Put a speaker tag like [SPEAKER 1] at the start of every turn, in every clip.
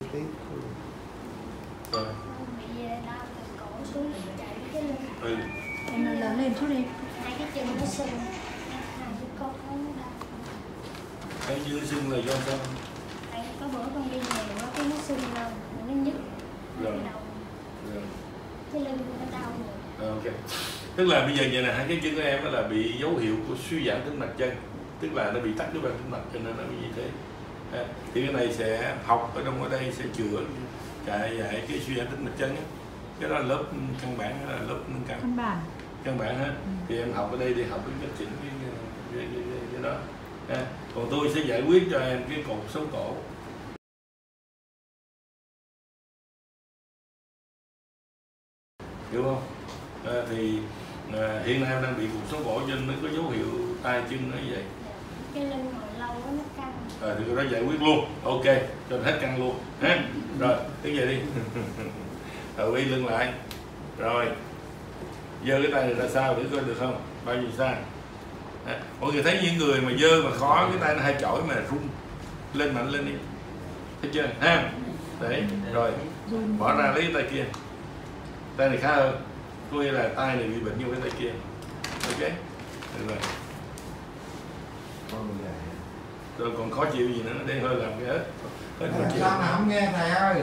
[SPEAKER 1] tí.
[SPEAKER 2] Rồi. Ừ.
[SPEAKER 3] Em nói lớn lên chút đi.
[SPEAKER 4] Hai cái chân nó sưng, hai cái cốt nó đau.
[SPEAKER 2] Cái dưới sưng là do sao?
[SPEAKER 4] Tại có bữa con đi nhiều quá cái nó sưng lên, nó nhức
[SPEAKER 2] Rồi.
[SPEAKER 4] cái đầu,
[SPEAKER 2] Rồi.
[SPEAKER 4] cái lưng nó đau rồi.
[SPEAKER 2] Ok. Tức là bây giờ vậy nè, hai cái chân của em là bị dấu hiệu của suy giãn tĩnh mạch chân, tức là nó bị tắc cái van tĩnh mạch cho nên nó bị như thế. Thì cái này sẽ học ở đây sẽ chữa chạy dạy cái suy giãn tĩnh mạch chân á. Cái đó là lớp căn bản hay là lớp nâng cao? Căn bản ha. Thì em học ở đây để học cái chỉnh cái đó. Còn tôi sẽ giải quyết cho em cái cột sống cổ. Hiểu không? Hiện nay em đang bị cột sống cổ cho nên mới có dấu hiệu tay chân nó như vậy.
[SPEAKER 4] Cái lưng ngồi lâu quá nó căng.
[SPEAKER 2] Thì cái đó giải quyết luôn. Ok, cho hết căng luôn. Ha? Rồi, đứng dậy đi. Rồi quay lưng lại. Rồi. Giơ cái tay này ra sao để coi được không? Bao nhiêu xa? Mọi người thấy những người mà dơ mà khó cái tay nó hai chổi mà rung lên mạnh lên đi. Thấy chưa? Ha? Đấy, rồi. Bỏ ra lấy cái tay kia. Tay này khá hơn. Có nghĩa là tay này bị bệnh như cái tay kia. Ok? Được rồi. Rồi còn khó chịu gì nữa, đây hơi làm cái hết khó chịu.
[SPEAKER 1] Sao mà không nghe thầy ơi?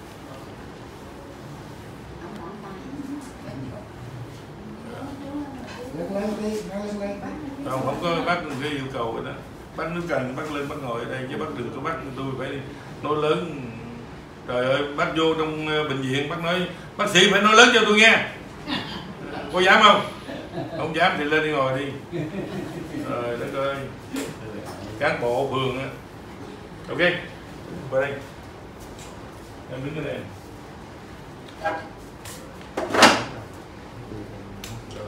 [SPEAKER 1] Lên đi, lên.
[SPEAKER 2] Không có bắt cái yêu cầu rồi đó. Bắt nếu cần bắt lên bắt ngồi ở đây chứ bắt đừng có bắt tôi phải nói lớn. Trời ơi, bắt vô trong bệnh viện bắt nói bác sĩ phải nói lớn cho tôi nghe. Có dám không? Không dám thì lên đi ngồi đi. Rồi đất ơi. Cán bộ phường á. Ok. Qua đây. Em đứng cái này. Rồi.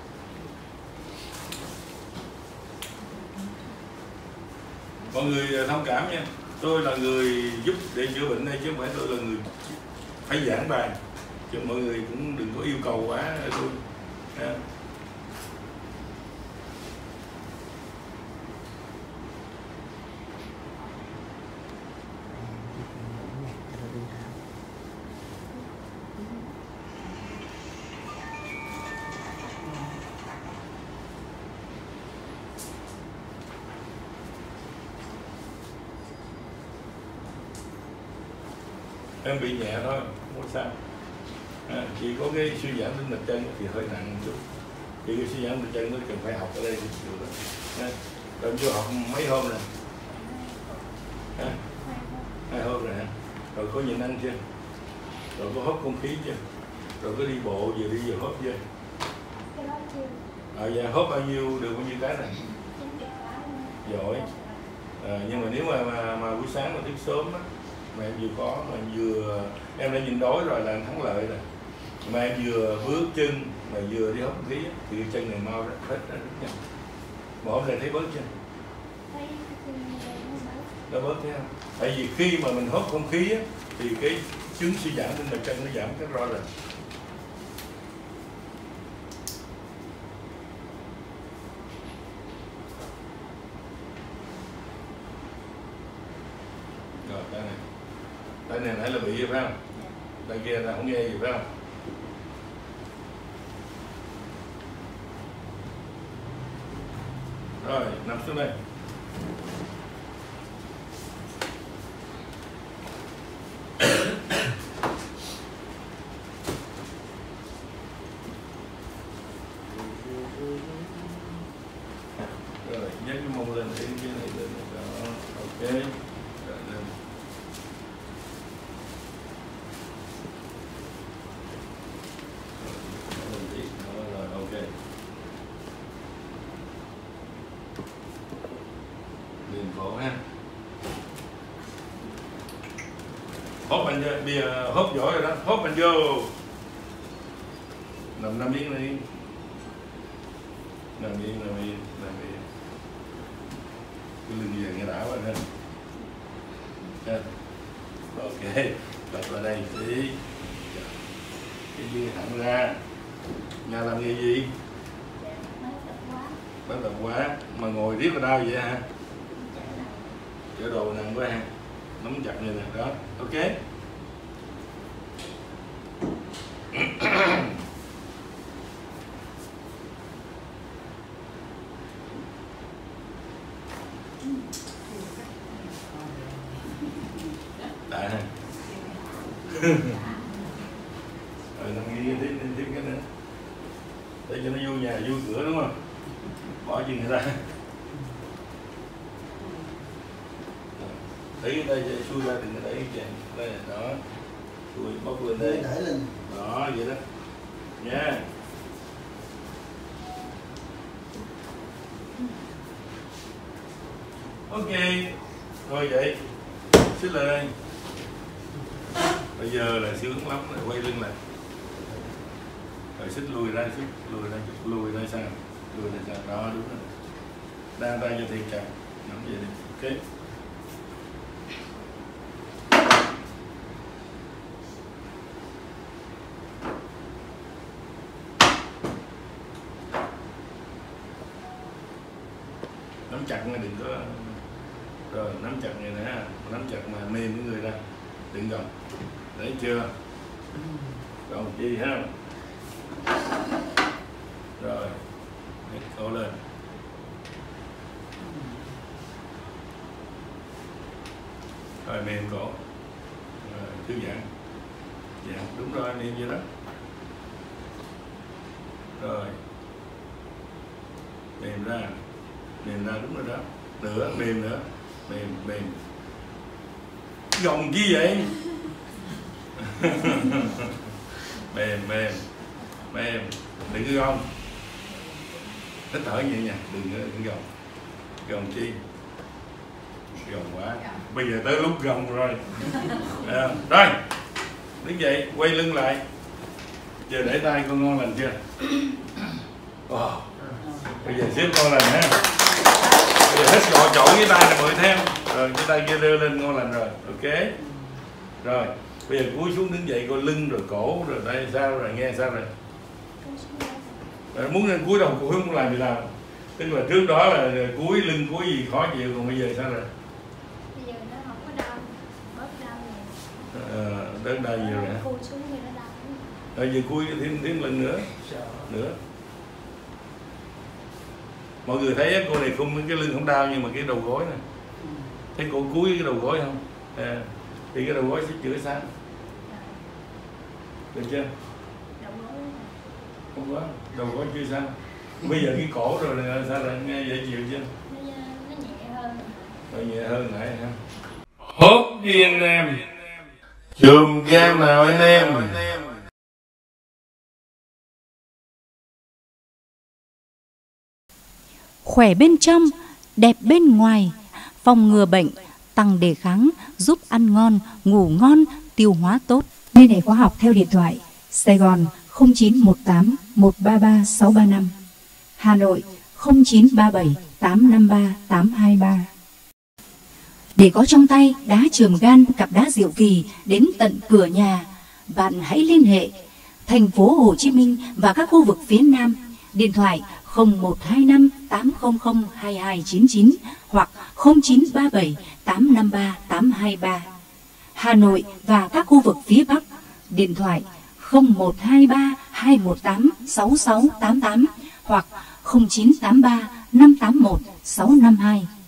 [SPEAKER 2] Mọi người thông cảm nha. Tôi là người giúp để chữa bệnh đây chứ không phải tôi là người phải giảng bài. Chứ mọi người cũng đừng có yêu cầu quá ở tôi. Em bị nhẹ thôi, không có sao. Chỉ có cái suy giãn tĩnh mạch chân thì hơi nặng một chút. Thì cái suy giãn tĩnh mạch chân nó cần phải học ở đây thì được rồi. Rồi chưa học mấy hôm rồi? 2 hôm rồi hả? Rồi có nhịn ăn chưa? Rồi có hút không khí chưa? Rồi có đi bộ vừa đi vừa hút chưa?
[SPEAKER 4] Cái đó chưa.
[SPEAKER 2] Dạ hút bao nhiêu được bao nhiêu cái này? Giỏi. Nhưng mà nếu mà buổi sáng mà thức sớm á, mà em vừa có mà vừa em đã nhìn đói rồi là em thắng lợi rồi, mà em vừa bước chân mà vừa đi hút không khí á, thì chân này mau hết ra rất nhanh. Mà hôm nay thấy bớt chưa? Nó bớt thấy không? Tại vì khi mà mình hút không khí á, thì cái chứng suy giãn tĩnh mạch chân nó giảm rất rõ rệt. Rồi đây này. Tay này nãy là bị phải không? Tay kia là không nghe gì phải không? Rồi, nằm xuống đây. Rồi, nhấc cái mông lên, cái này lên. Đó, ok. Rồi, lên. Rồi, ok. Liền cổ ha. Hốt bạn vô, bây giờ hốt giỏi rồi đó, hốt bạn vô. Nằm 5 miếng đi. Nằm yên. Cái lưng về nghe đã quá ha. Ok, đặt vào đây tí. Cái gì thẳng ra. Nhà làm nghề gì? Bắt tập quá. Mà ngồi riết là đau vậy ha? Chở đồ nặng quá ha. nắm chặt như này đó, ok. Đại ha. Rồi thằng nghĩ thêm cái nữa để cho nó vô nhà vô cửa, đúng không? Bỏ chuyện người ta. Thấy đây xuôi ra đừng có đẩy cái đây đó, xuôi bóc lên đây,
[SPEAKER 1] đẩy lên
[SPEAKER 2] đó vậy đó nha. Ok thôi vậy xích lại đây. Bây giờ là siêu lắm rồi, quay lưng lại rồi xích lùi ra, lùi ra sao, đó đúng rồi, đan tay cho thiệt chặt, nắm vậy đi, ok. Nắm chặt mà đừng có, rồi nắm chặt này nè, nắm chặt mà mềm cái người ra, đừng gồng, thấy chưa? Còn chi ha, rồi cổ lên, rồi mềm cổ, rồi thư giãn, đúng rồi, mềm vậy đó, rồi mềm ra đúng rồi đó, nữa mềm nữa, mềm gồng chi vậy? mềm đừng có gồng, hít thở nhẹ nhàng, đừng gồng chi, gồng quá, bây giờ tới lúc gồng rồi. Rồi đứng dậy, quay lưng lại, giờ để tay con ngon lành chưa? Bây giờ xếp ngon lành ha. Bây giờ hết gõ chổi cái tay này mọi theo, rồi cái tay kia đưa lên ngon lành rồi, ok. Rồi bây giờ cúi xuống đứng dậy, coi lưng rồi cổ rồi đây sao rồi, nghe sao rồi? Muốn nên cúi đầu cúi muốn làm gì làm, tức là trước đó là cúi lưng cúi gì khó chịu, còn bây giờ sao rồi?
[SPEAKER 4] Bây giờ nó không có đau, bớt đau rồi.
[SPEAKER 2] Đớn đau nhiều rồi.
[SPEAKER 4] Cúi xuống thì nó đau.
[SPEAKER 2] Rồi giờ cúi thêm lần nữa. Mọi người thấy cô này không, cái lưng không đau nhưng mà cái đầu gối này, thấy cô cúi cái đầu gối không? Thì cái đầu gối sẽ chữa sao? Được chưa? Không có, đầu gối chưa sao? Bây giờ cái cổ rồi là sao rồi, nghe dễ chịu chưa?
[SPEAKER 4] Nó nhẹ hơn.
[SPEAKER 2] Nó nhẹ hơn lại ha. Hốt đi anh em, chùm cam nào anh em.
[SPEAKER 3] Khỏe bên trong, đẹp bên ngoài, phòng ngừa bệnh, tăng đề kháng, giúp ăn ngon, ngủ ngon, tiêu hóa tốt. Liên hệ khoa học theo điện thoại Sài Gòn 0918 133 635, Hà Nội 0937 853 823. Để có trong tay đá Trường Gan, cặp đá diệu kỳ đến tận cửa nhà, bạn hãy liên hệ thành phố Hồ Chí Minh và các khu vực phía Nam, điện thoại 0125 800 2299 hoặc 0937 853 823. Hà Nội và các khu vực phía Bắc, điện thoại 0123 218 6688 hoặc 0983 581 652.